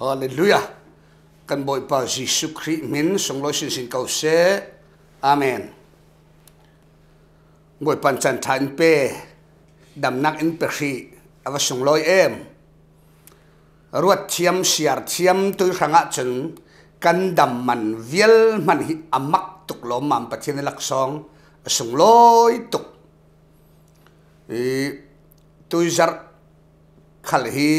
Hallelujah. Kan boy pa Jesus Christ min song lo sin kau se. Amen. Boy pan chan than pe dam nak in pe khi awa song loi em. Ruat thiam siar thiam tu ranga chen kan dam man viel man hi amak tuk lo mam pathin lak song song loi tuk. Tu zar khal hi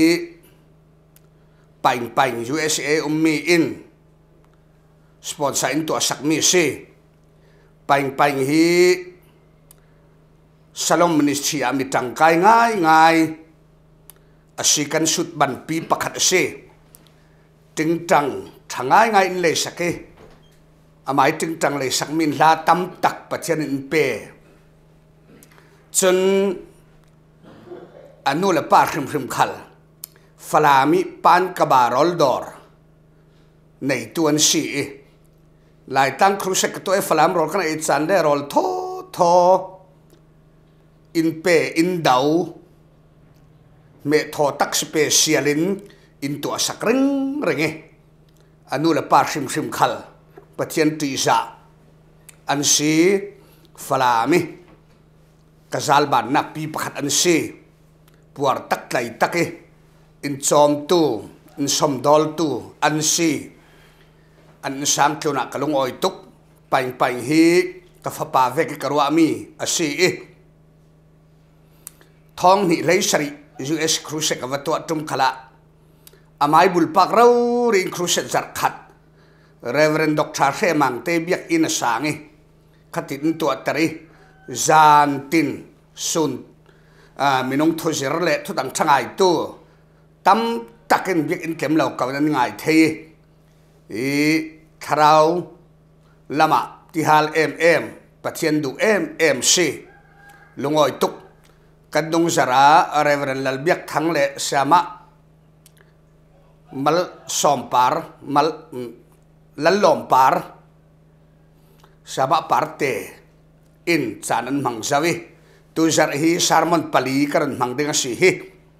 Paing USA mi in sponsor in to sak mi si paing hi Salom Ministry ami tangkai ngai asikan sut ban pi pakhat si ting tang thangai ngai in le sake amai ting tang le sak min la tam tak pathian in pe chun anu la pa khrim khal Falami pan kabarol dor nei tuan si lai tang krusek to e falam rol kan e chande rol tho in pe in dau me tho tak specialin in to sakring renge anu la pa sim khal pathian ti sa an si falami kazal ban nak pi pakhat an si puar tak lai tak e in chom tu in som dol tu an si an sang kyo na kalung oi tuk paing hi ka fa pa ve ki karwa mi asi thong ni lei sari US cruise ka watwa tum khala amai bul pak rau ring cruise zar khat Reverend Dr. Semang te biak in sangi khatin tu atari zan tin sun minong thozir le thu dang thangai tu tam takin biak in kem lau kawan ngai the tharau lama tihal pathian du si lungoi tuk kadung zara Reverend lalbiak thang le sama mal sompar mal lalompar sama parte in chanan mangzawi tu zar hi sarmon pali karan mangding si hi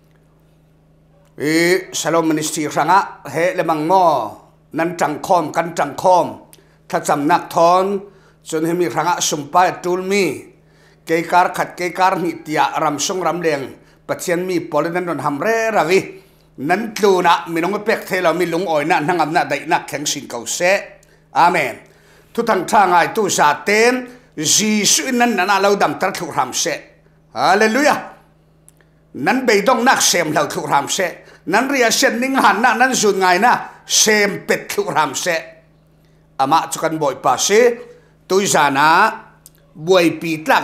Salom Ministry ranga he lemang mo nan tang khom kan tang khom tha cham nak thon chun hemi ranga sumpa tulmi keikar khat keikar ni tia ram song ram leng pathian mi polinan don hamre rawi nan tluna minong pek thela mi lung oina nangam na dai nak kheng sin kau se amen thu thang thangai tu sa tem jisu nan na lo dam tar thu ram se hallelujah nan beidong nak sem lau thu ram se nan ria sen ning han na nan zun ngai na sem pet thu ram se ama chukan boy pa se tuizana buai pi tlak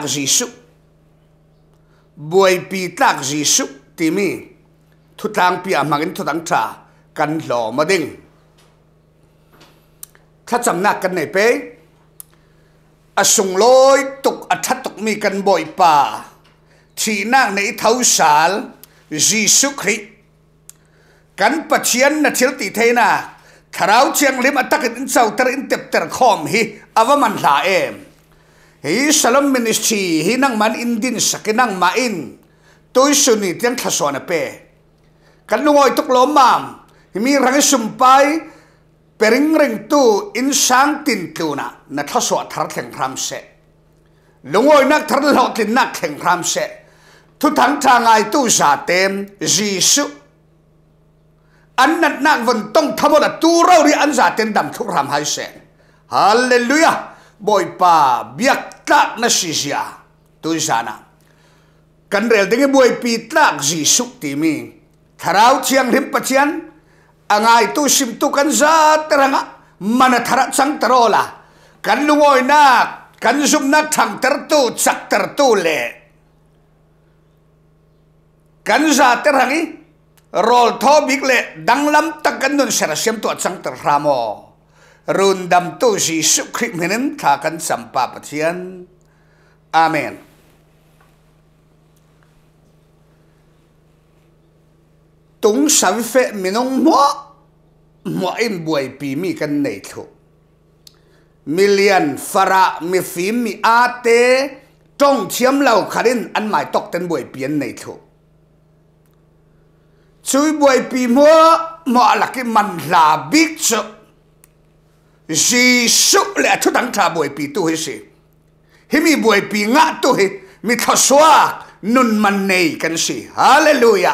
jisu timi thu tang pi amangin thu tang tra kan lo mading tha cham na kan nei pe asung loi tuk athat tuk mi kan boy pa thi nang nei thau sal jisu Christ kan pathian na thil ti theina tharau chiang lim atak in chau tar in tep ter khom hi awaman hla em hi Salom Ministry hi nang man indin sakinang ma in toy suni tiang thasona pe kan lungoi tuk lomam mi rang sumpai pering ring tu in sang tin tuna na thaso thar theng ram se lungoi nak thar lo tin nak theng ram se thu thang thangai tu sa tem jisu an nat nak von tong thamola tu rau ri an za ten dam thuk ram hai se hallelujah boy pa biak tlak na sisia tu sana kan rel ding boy pi tlak jisu ti mi tharau chiang rim pathian angai tu sim tu kan za teranga mana thara chang tarola kan lungoi nak kan zum na thang ter tu chak ter tu le kan za terangi rol tho big le danglam tak kan nun sera sem to chang ter ramo rundam tu Jisu Christ menen tha kan sampa pathian amen tung savi fe minong mo in buai pi mi kan nei thu million fara mi fi mi ate tong thiam lau kharin an mai tok ten buai pian nei thu chui buổi pi mua là cái mình là biết sợ Giêsu lẽ thu tăng trả buổi pi tu hết gì hi mi buổi pi ngã tu hết mi thọ xóa nun man này kan gì hallelujah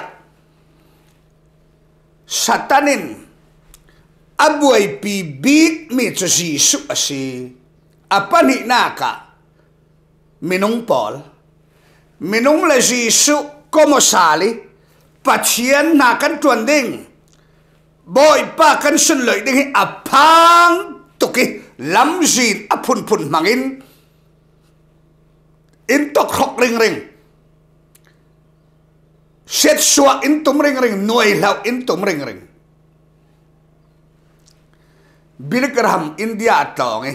Satanin abuay pi big mi cho Giêsu asi apa ni naka minung Paul minung là Giêsu como sali pathian na kan tuan ding boy pa kan sun loi ding apang tuki lam jin apun pun mangin in tok khok ring ring set suak in tum ring ring nuai lau in tum ring ring Billy Graham India atong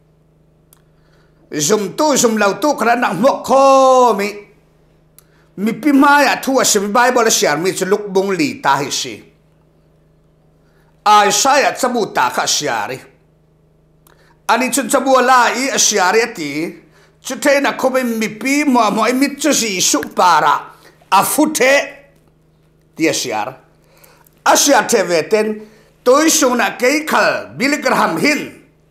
zoom lau tu kran nak mok kho mi pimaya thua sim Bible share mi chuluk bung li ta hi si Isaiah chabu ta kha share ani chun chabu la I share ti chute na khobe mi pi mo mi chu si su para afute ti share asia tveten tôi sung na cái khal Billy Graham hin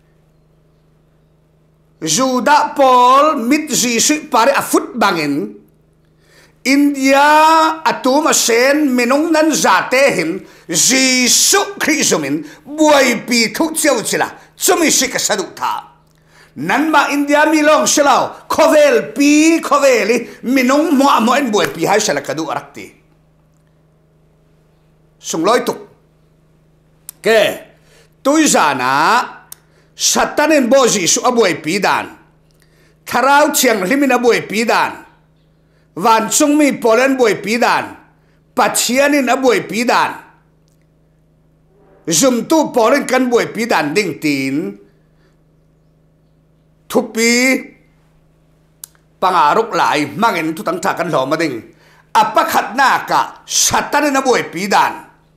Judah Paul mit Giêsu pare afut bangin India atuma sen minung nan zate hin Giêsu Christumin buai pi thu cheu chila chumi sik sadu tha nan ma India milong silaw khovel pi khoveli minung mo en buai pi hai sala kadu arakti sung loi tuk ke tôi zana Satanin bo Giêsu abuai pi dan tharau chiang limin abuai pi dan van chung mi polen buai pi dan pathianin abuai pi dan zum tu polen kan buai pi dan ding tin thupi pangaruk lai mangin tu tang tha kan lo ma ding apakhat na ka Satanin abuai pi dan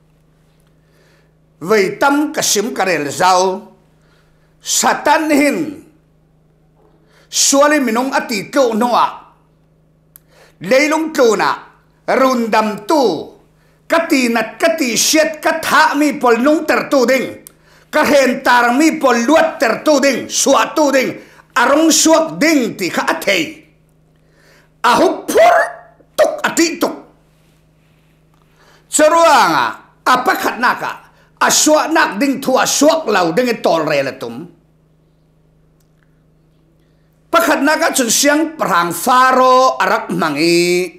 vậy tâm cả sim cả rel zau Satan hin suali minong ati tlo noa leilong tlo na rundam tu kati nat kati siet katha mi pol nung ter tu ding ka hen tar mi pol luat ter tu ding suat tu ding arong suak ding ti kha athei ahupur tuk ati tuk seruanga apa khat naka aswa nak ding thua suak lau ding tol relatum pakhat naka chun siang prang faro arak mangi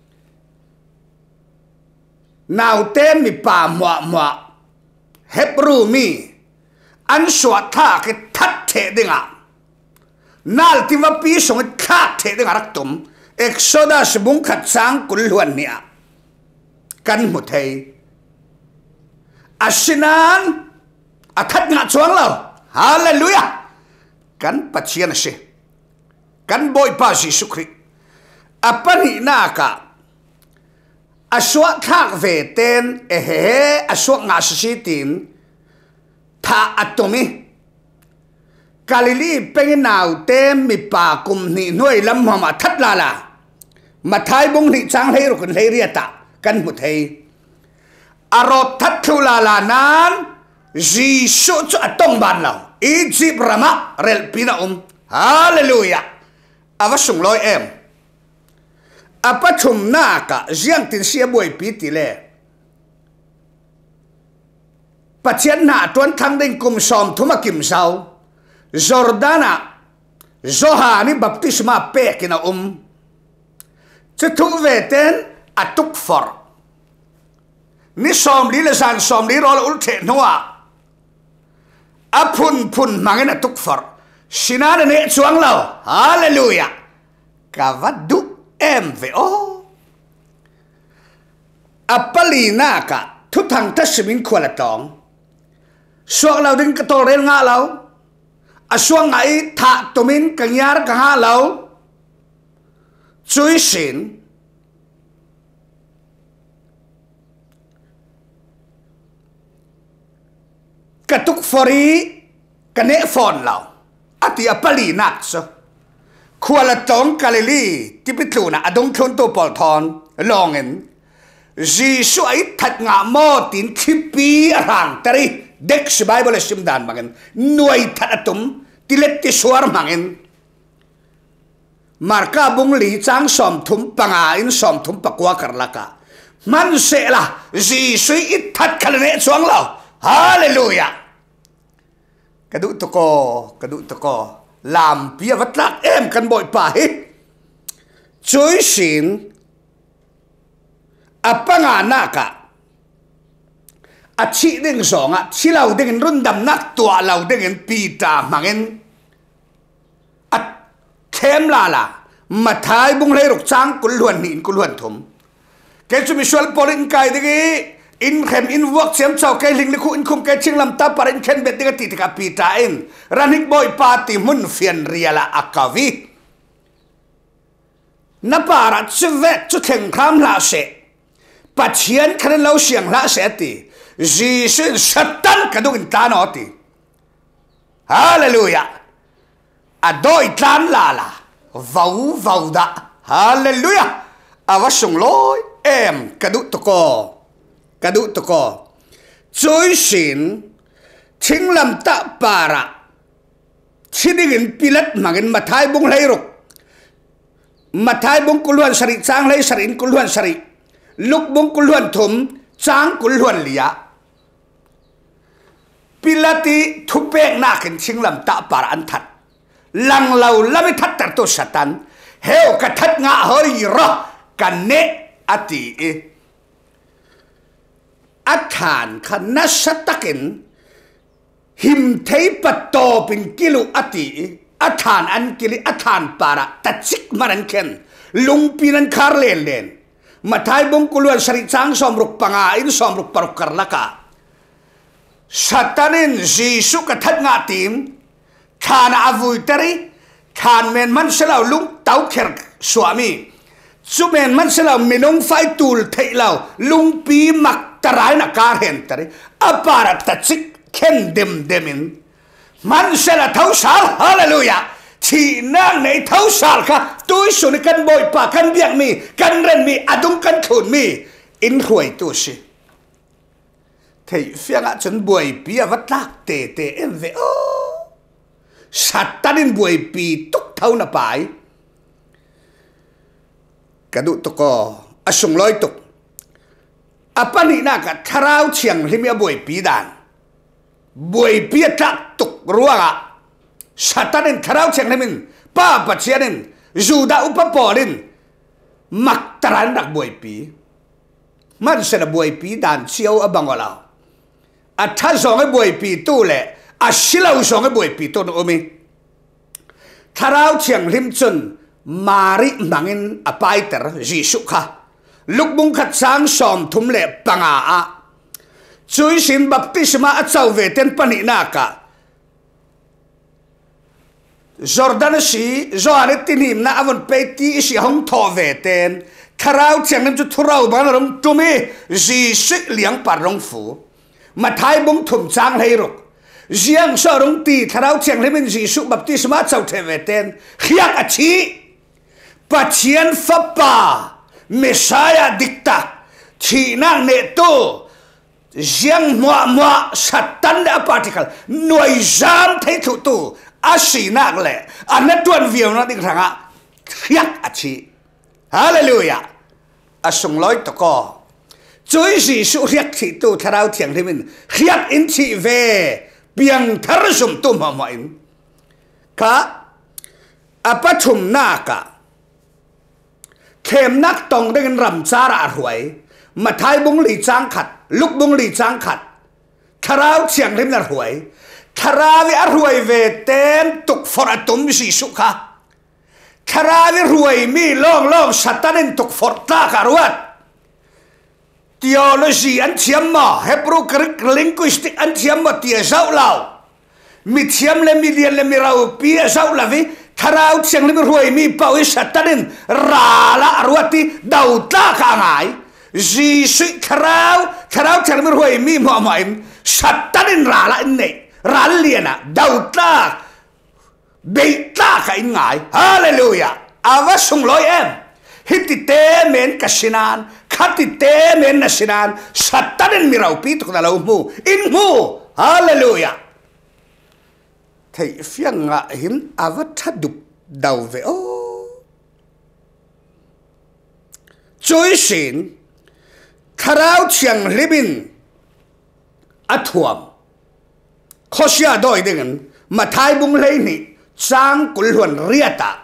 now te mi pa mwa hebru mi an swat tha ke that the dinga nal ti va pi song kha the dinga rak tum exodus bung khat sang kul luan nia kan mu thei asinan athat nga chuang lo hallelujah kan pathian se kan boy pa Giêsu Christ apani naka aswa thak ve ten aswa nga sitin tha atomi Galili penginau tem mi pa kum ni noi lam ma that la la mathai bung ni chang hei ro kun hei riata kan mu thei arot that thu la la nan Giêsu cho atong ban lao Egypt rama rel pina hallelujah avasung loi em apachum naka jiang tin sia buai pi ti le pathian na tuan thang ding kum som thuma kim sau Jordana Zohani baptisma pe kina chu ve ten atuk for ni som li le san som li rol ul the noa apun pun mangena tuk for sinana ne chuang lo hallelujah kavadu mvo apalina ka thu thang ta simin khola tong suak lao ding ka tol rel nga lao aswang ngai tha tumin kanyar ka ha lao chui sin katuk fori kane phone lao atia pali nak so khuala tong kalili tipitluna adong thon to pol thon longen Giêsu ấy thật ngã mò tin khi pi ràng tari dek si Bible sim dan mangen nuôi thật atum tilet ti suar mangen marka bung li chang som thum panga in som thum pakwa karlaka man se la Giêsu ít thật khalne chuang lao hallelujah kadu to ko làm pia vắt lak em kan bội pa hi chui sin apanga naka achi ding songa chilau ding rundam nak tua lau ding pita mangen at them la mathai bung lei ruk chang kulhuan nin kulhuan thum ke chu visual polin kai digi in khem in work chem chau kai ling likhu in khum kai chinglam ta parin khen bet diga ti ka pita in ranik boy party mun fian riala akavi na para chvet chu theng kham la se pathian khan lo siang la se ti Jesus Satan kadung tan oti hallelujah adoi tan la vau da hallelujah awasung loi em kadu to ko chui sin thinglam ta para chidingin pilat mangin mathai bung leiruk mathai bung kulwan sari chang lei sarin kulwan sari luk bung kulwan thum chang kulwan lia pilati thupek nakin thinglam ta para an that lang lau lami that tar to Satan heu ka that nga hoi ro kan ne ati athan khana satakin him thei patto pin kilu ati athan an kili athan para tachik maran ken lungpinan kharlen len mathai bong kulwan sari chang somruk panga in somruk paruk karlaka Satanin Giêsu ka that nga tim khana avui tari khan men man selau lung tau kher swami chu men man selau minong fai tul thei lau lung pi mak tarai na kar hen tari apara tachik ken demin man sela thau sal hallelujah chi nang nei thau sal kha tui suni kan boy pa kan biak mi kan ren mi adung kan khun mi in huai tu si thei fianga chun boy pi avat lak te em ve o Satanin boy pi tuk thau na pai kadu to ko asung loi tuk apani na ka tharau chiang limia boy pi dan boy pi tak tuk ruanga Satanin tharau chiang limin pa pachianin juda upapolin maktaran dak boy pi man se na boy pi dan chiao abangola atha zong ai boy pi tu le asilau zong ai boy pi tu no mi tharau chiang lim chun mari mangin apai ter Giêsu kha luk bung khat sang som thum le panga a chui sin baptisma a chau ve ten pani na ka Jordan si zoane tinim na avon peti si hong tho ve ten tharau chiang lim chu thurau ban rom tumi Giêsu liang par rong fu mathai bung thum chang hei ruk giang so rong ti tharau chiang limin Giêsu baptisma chau the ve ten khiak a chi pathian fapa Messiah dikta chi nang ne to giang mo Satan da particle noi jam thei thu tu asi nak le anatuan viau na ding ranga khiak a chi hallelujah asung loi to ko chui Giêsu riak thi tu tharau thiang limin khiak in chi ve biang thar sum tu ma in ka apathum na ka khem nak tong dengan ram chara ruai mathai bung li chang khat luk bung li chang khat tharau chiang lim na ruai tharawi a ruai ve ten tuk for atum Giêsu kha tharawi ruai mi long Satanin tuk for ta karuat theology an thiam ma Hebrew Greek linguistic an thiam ma tia zau lao mi thiam le mi lian le mi rau pi zau lavi tharau chiang lim ruai mi pau Satanin rala arwati dauta ka ngai Giêsu tharau chiang lim ruai mi mo maim Satanin rala nei ral liana dauta beita ka ngai hallelujah awasung loi em hitite men kasinan khát thì tế men na sinan satan mi rau pi tuk na lo mu in mu hallelujah thầy phiang ngạ hiến avat thắt đục đầu về ô chối xin thảo chiang libin athuam khosia doi dengan mà thái bung lấy ni sang cul huan riata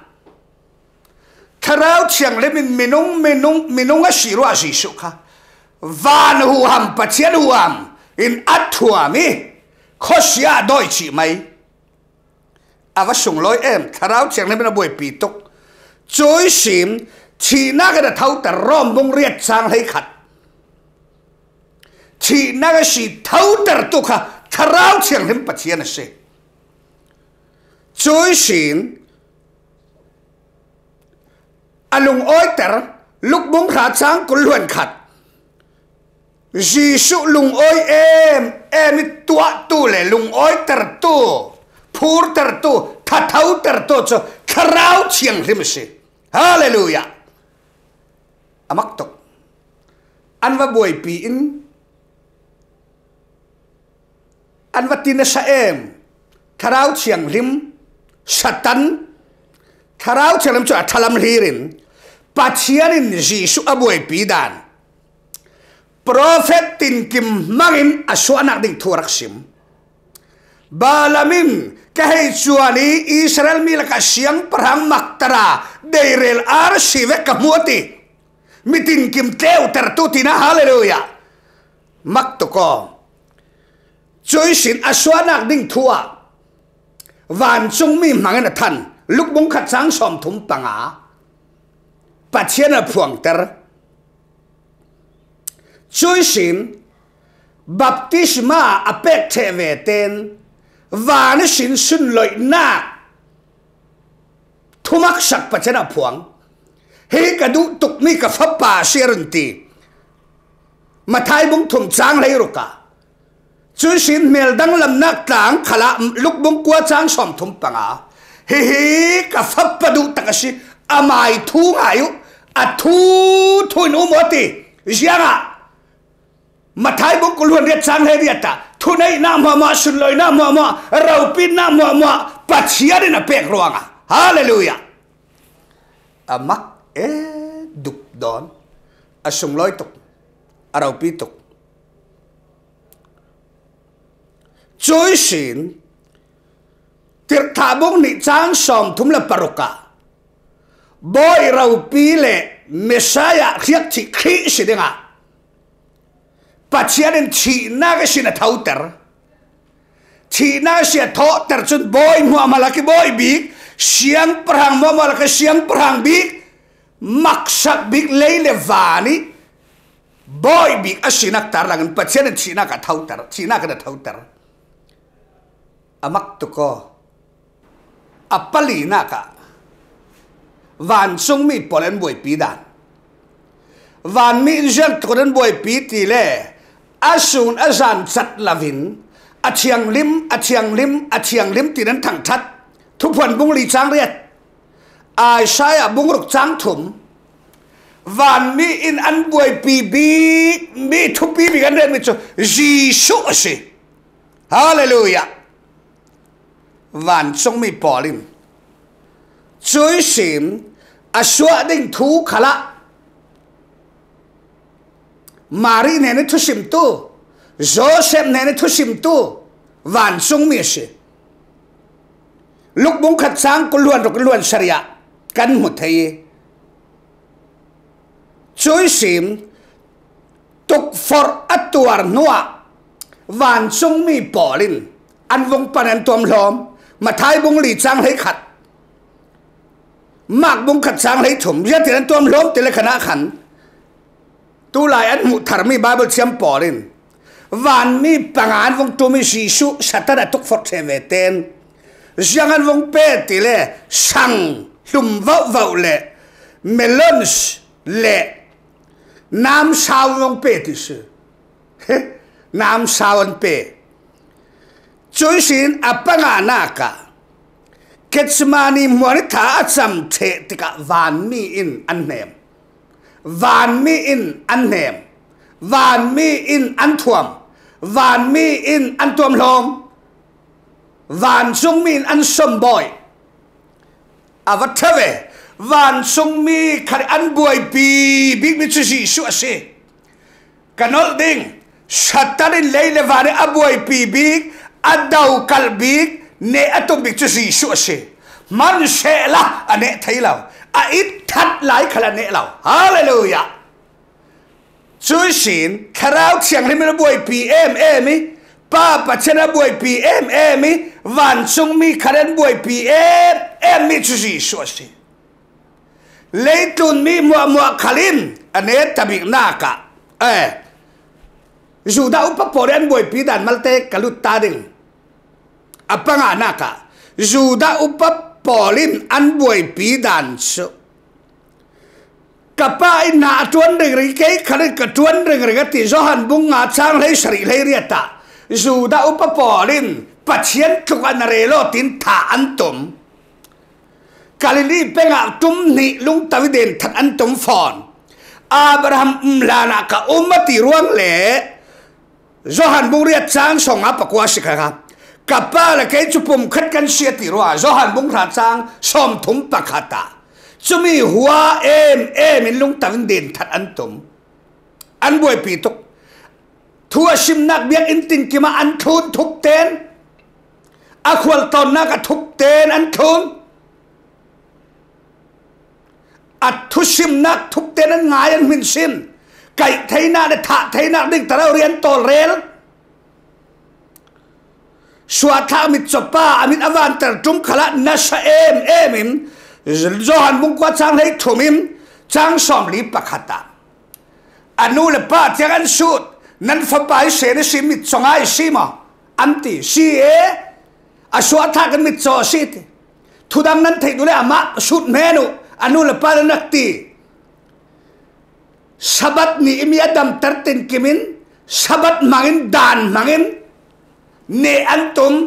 thảo chiang libin minung asiru asisu kha van huam pathian huam in athuami khosia doi chi mai ava sung loi em thảo chiang libin boi pi tok choi sim chi na ga thau ta rom bung riat sang hai khat chi na ga si thau tar tu kha thảo chiang lim pathian se choi sim alung oi tar luk bung kha sang kul luan khat Giêsu lung oi em tua tu le lung oi tar tu phur tar tu tha thau tar tu cho thảo chiang lim se hallelujah amak tok anwa boy pi in anwa tin sa em thảo chiang lim satan thảo chiang lim cho thalam hirin pathianin Giêsu aboy pi dan prophet tin kim mangin aswanak ding thurak sim balamin kahai chuani Israel mila ka siang perang maktara deirel ar sive kamuati mitin kim teu tertutina hallelujah maktoko choi sin aswanak ding thua van chung mi mangena than luk bung khat sang som thum panga pathiana phuang ter choi sin baptisma apek theveten van sin sun loi na thumak sak pathiana phuang he kadu tuk mi ka phapa serunti mathai bung thum chang lei ruka chu sin mel dang lam nak tang khala luk bung kwa chang som thum panga he ka phapa du takasi amai thu ayu athu thun umoti jianga mathai bung kulun ria chang he riata thu nei na ma sun loi na ma rau pin na ma pathian na pek ruanga hallelujah amak duk don asung loi tuk arau pi tuk choi sin tir thabong ni chang som thum la paruka boy rau pi le messiah khiak chi khi sidinga pathian chi na ga sin thau ter chi na sia tho ter chun boy mu malaki boy bi siang perang mo malaki siang perang bi maksak big leile vani boy big asinak tar langan pathian china ka thau tar china ka thau tar amak tu ko apali na ka van sung mi polen boy pi dan van mi jan toren boy pi ti le asun azan chat lavin achiang lim ti nan thang that thu phuan bung li chang riat ai sai à bung ruk chang thum van mi in an boy pi bi mi thu pi bi gan mi cho Giêsu ase hallelujah van song mi polin choi sim aswa ding thu khala Mari nene thu sim tu Joseph nene thu sim tu van song mi ase luk bung khat sang ko luan saria kan mu thei choi sim tuk for atuar nuwa van sung mi polin an vong panan tom hlom ma thai bung li chang lei khat mak bung khat chang lei thum ya tiran tom hlom tele khana khan tu lai an mu thar mi bible chiam polin van mi pangan vong tu mi Giêsu satana tuk for theveten jangan vong pe tile sang lum vau le melons le nam sao vong pe ti su nam sao an pe choi sin apanga naka ketsmani monita acham the tika van mi in an nem van mi in an nem van mi in an thuam van mi in an tuam lom van sung mi in an som boy avat thave van sung mi khari an boy pi big mi chu si su ase kanol ding satarin leile vare aboy pi big adau kal big ne atom big chu si su ase man she la ane thailaw a it that lai khala ne law hallelujah chui sin kharau chiang le me boy pi em mi pa pa chena boy pi em mi van sung mi kharen boy pi em mi chu si su ase leitun mi mo khalim ane tabik naka Juda upa poren boy pi dan malte kalut tading apanga naka Juda upa polim an boy pi dan so kapa ina tuan ring ke khare ka tuan ring ti johan bunga chang lei sari lei riata Juda upa polim pathian thuan relo tin tha antum kalili penga tum ni lung tawiden that antum fon Abraham lana ka umati ruang le Johan bung riat chang song apa kuasi kaka kapal ke chupum khat kan siati ruwa Johan bung ra chang som thum pakata chumi hua em in lung tang den that antum an boy pitok thua sim nak biak in tin kima an thun thuk ten akhwal ton nak a thuk ten an thun at thu sim nak thuk ten an ngai an min sim kai thấy na để thả thấy na đinh tao riêng tol rel xóa thả mít chopa amit avan ter trung khala nasa em Johan bung qua trang lấy thùng im trang som li pakhata anu le pa tiang an shoot nan fa pai se ne sim mit chongai sima anti si a xóa thả kan mit cho sit thudam nan thei dule ama shoot menu anu le pa nakti Sabat ni imi adam tertin kimin sabat mangin dan mangin ne antum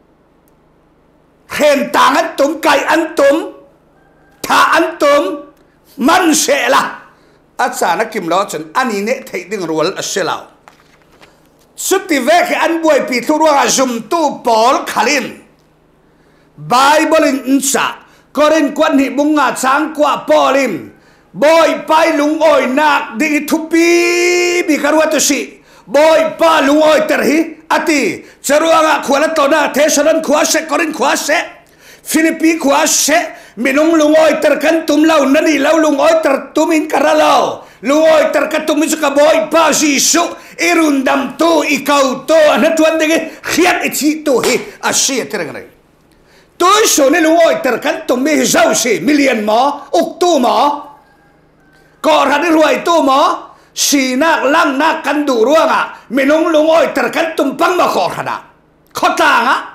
khen tang antum kai antum tha antum man sela acha na kim lo chen ani ne thei ding rual aselao suti ve an boy pi thurwa zum tu pol khalin bible in sa korin kwan hi bunga chang kwa polim boy pai lung oi nak di thupi bi karwa to si boy pa lung oi terhi ati charuanga khwala to na thesaran khwase korin khwase philippi khwase minung lung oi ter kan tum lau nani lau lung oi ter tumin karalo lung oi ter ka tum ka boy pa si su irundam to ikau to anatuan de khiat ichi to hi asia terangrai to so ne lung oi ter kan tum mi zau si million mo uktu mo có ra đi ruồi tu mỏ xì nạc lăng nạc căn đủ ruộng à mình ông lung ôi ter căn tum băng mà khó khăn à khó tàng á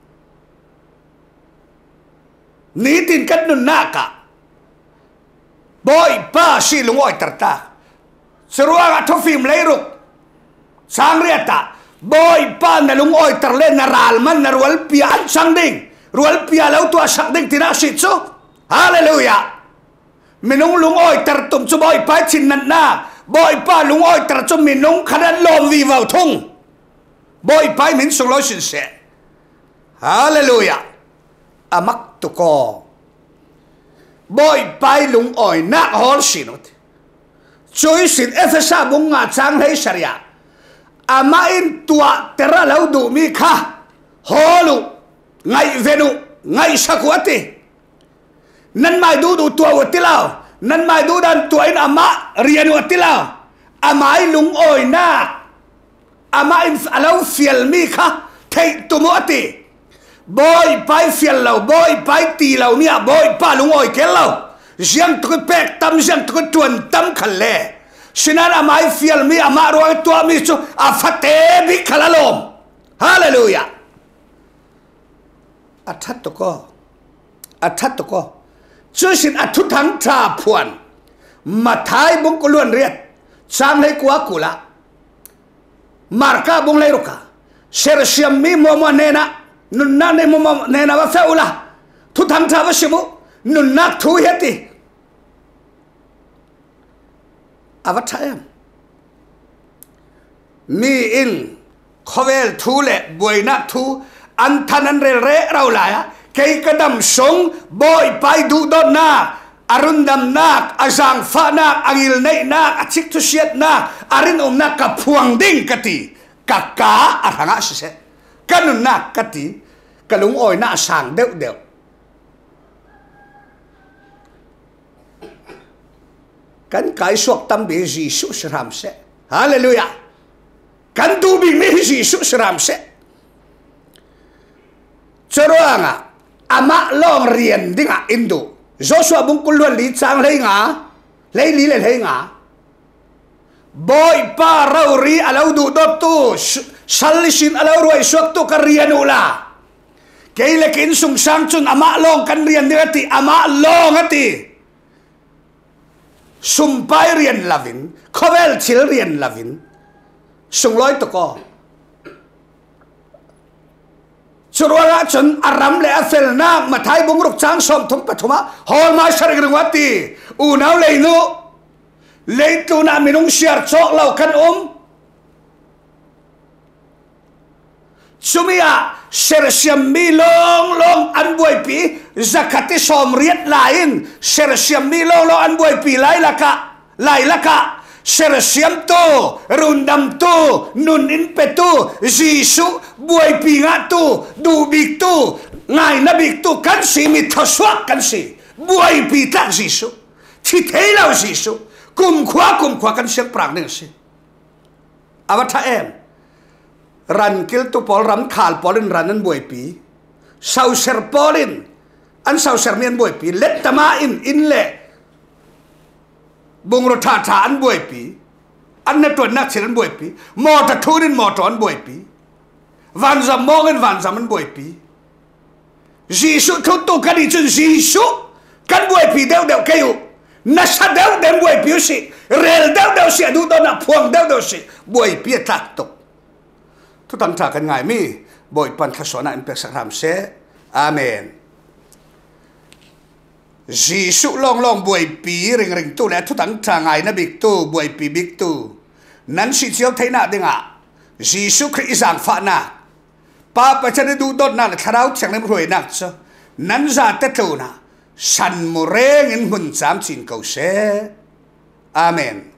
ní tin căn nụ nạc à bôi ba xì lung ôi ter ta sơ ruộng à thô phim lấy rục sang riết à bôi ba nà lung ôi ter lên nà ràl man nà ruol pia ăn sang đinh ruol pia lâu tua sang đinh thì nà xịt số hallelujah minung lung oi ter tum chu boy pa chin nan na boy pa lung oi ter chu minung khanan lom vi vào thung boy pa min sung lo sin se hallelujah amak tu ko boy pa lung oi na hol sinot chui sin efesa bunga chang hei sharia ama in tua tera lau du mi kha holu ngai venu ngai sakwati nan mai du tua watilao nan mai du dan tua in ama rian watilao ama lung oi na ama in alau fiel mi kha thei tumoti boy pai fiel lau boy pai ti lau mia boy pa lung oi kel lau jiang tu pek tam jiang tu tuan tam khale sinan ama fiel mi ama ro tua mi chu afate bi khalalom hallelujah athat to ko chú xin ắt thút thắng trà phuan mà thái bung có luôn riết sang lấy quá cụ lạ marka bung lấy ruka ser siam mi mo nena nun na ne mo nena ba faula thút thắng trà ba simu nun na thu heti avat em mi in khovel thu le boina thu an than an re rau la ya kei kadam song boy pai du don na arundam nak azang fa nak angil nei nak achik tu siat nak arin nak ka phuang ding kati kaka aranga se kanun nak kati kalung oi na sang deu deu kan kai suak tam be Jisu sram se hallelujah kan tu bi me Jisu sram se choroanga ama long rian dinga indo Joshua bungkul luan li chang lei nga lei li le lei nga boy pa rauri alau du dot tu salisin alau ruai suak tu karianula keile kin sung sang chun ama long kan rian dinga ama long ati sumpai rian lavin khovel chil rian lavin sung loi to ko Churwala chun aram le afel na mathai bungruk chang som thum pathuma hol ma sar grungwati unaw leinu leitu na minung siar chok lau kan sumia sersiam mi long an buai pi zakati som riat lain sersiam mi long an buai pi lai laka sersiam to rundam to nun in petu Jisu buai pinga tu du bik tu ngai na bik tu kan si mi thoswak kan si buai pi tak Jisu thi theilau Jisu kum khwa kan siak prang ning si awatha em ran kil tu pol ram khal polin ranan buai pi sau ser polin an sau ser mian buai pi let tama in le bung ro tha an buai pi an na tuan nak chiran buai pi mo ta thurin mo ton buai pi van zam mongen van zam an buai pi Jisu thu tu kan i chun Jisu kan buai pi deu kayu na sa deu dem buai pi si rel deu si adu do na phuang deu si buai pi tak tok tu tan tha kan ngai mi boi pan khasona in pek sakram se amen Jisu long buai pi ring tu le thu tang thangai na bik tu buai pi bik tu nan si chiao thaina dinga Jisu Christ isang fa na pa pa chane du dot na tharau chang nem roi nak cho nan za te tu na san mo reng in hun cham chin ko se amen